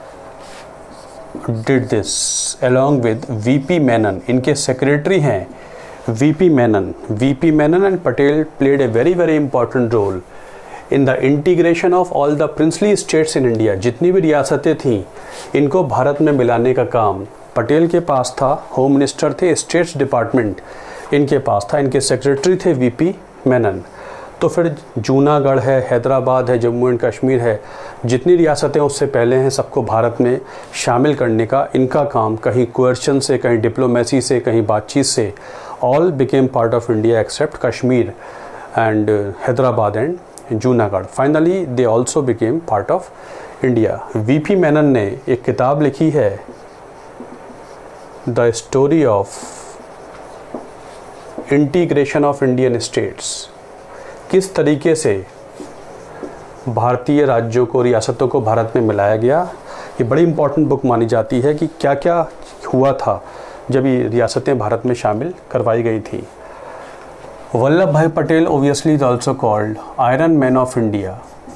did this along with VP Menon. इनके सेक्रेटरी हैं VP Menon and Patel played a very very important role in the integration of all the princely states in India। जितनी भी रियासतें थीं इनको भारत में मिलाने का काम पटेल के पास था। होम मिनिस्टर थे, स्टेट्स डिपार्टमेंट इनके पास था, इनके सेक्रेटरी थे VP मेनन। तो फिर जूनागढ़ है, हैदराबाद है, जम्मू एंड कश्मीर है, जितनी रियासतें उससे पहले हैं सबको भारत में शामिल करने का इनका काम, कहीं कोएर्शन से, कहीं डिप्लोमेसी से, कहीं बातचीत से, all became part of India except Kashmir and Hyderabad and Junagadh. Finally, they also became part of India. VP Menon ने एक किताब लिखी है The Story of Integration of Indian States। किस तरीके से भारतीय राज्यों को, रियासतों को भारत में मिलाया गया। ये बड़ी इंपॉर्टेंट बुक मानी जाती है कि क्या क्या हुआ था जब ये रियासतें भारत में शामिल करवाई गई थी। Vallabh Bhai Patel obviously is also called iron man of India.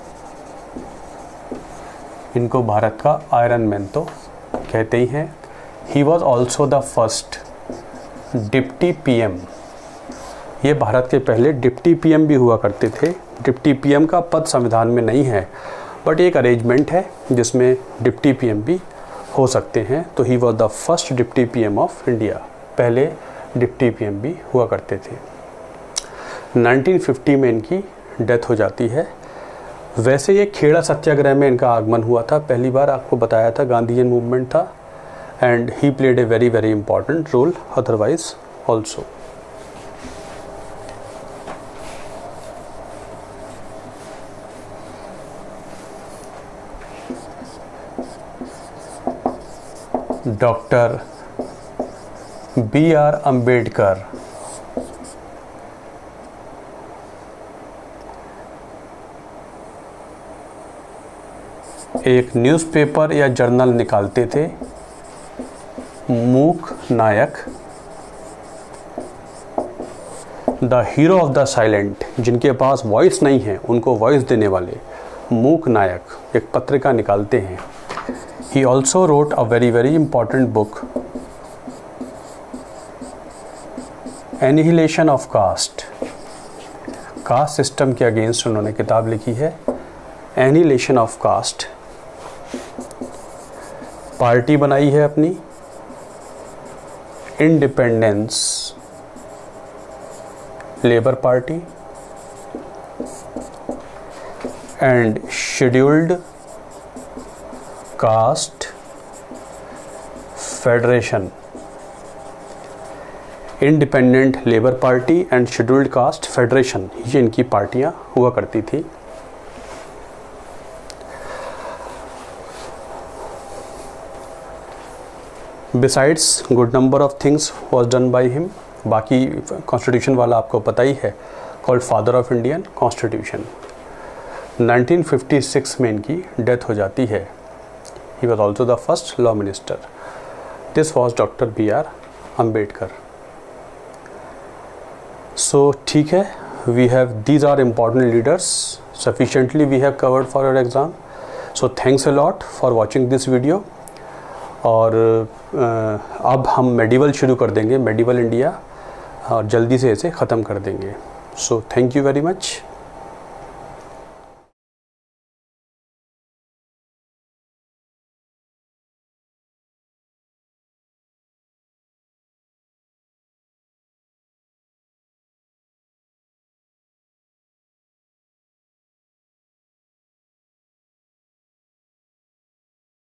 इनको भारत का आयरन मैन तो कहते ही हैं। He was also the first deputy PM। ये भारत के पहले डिप्टी PM भी हुआ करते थे। डिप्टी PM का पद संविधान में नहीं है, बट एक अरेंजमेंट है जिसमें डिप्टी पीएम भी हो सकते हैं। तो he was the first deputy PM of India, पहले डिप्टी पीएम भी हुआ करते थे। 1950 में इनकी डेथ हो जाती है। वैसे ये खेड़ा सत्याग्रह में इनका आगमन हुआ था, पहली बार आपको बताया था, गांधीयन मूवमेंट था, and he played a very very important role otherwise also. Doctor B.R. Ambedkar एक न्यूज़पेपर या जर्नल निकालते थे, Mook Nayak, the hero of the silent, जिनके पास वॉइस नहीं है उनको वॉइस देने वाले, मूक नायक एक पत्रिका निकालते हैं। He also wrote a very very important book, Annihilation of Caste। Caste system के अगेंस्ट उन्होंने किताब लिखी है, Annihilation of Caste। पार्टी बनाई है अपनी, independence labour party, and scheduled caste federation. Independent labour party and scheduled caste federation, ये इनकी पार्टियां हुआ करती थी। Besides good number of things was done by him. बाकी कॉन्स्टिट्यूशन वाला आपको पता ही है, called father of Indian constitution. 1956 में इनकी डेथ हो जाती है। He was also the first law minister. This was Dr. B.R. Ambedkar. So ठीक है, we have, these are important leaders, sufficiently we have covered for your exam. So thanks a lot for watching this video. और अब हम मेडिवल शुरू कर देंगे, मेडिवल इंडिया, और जल्दी से इसे ख़त्म कर देंगे। So thank you very much.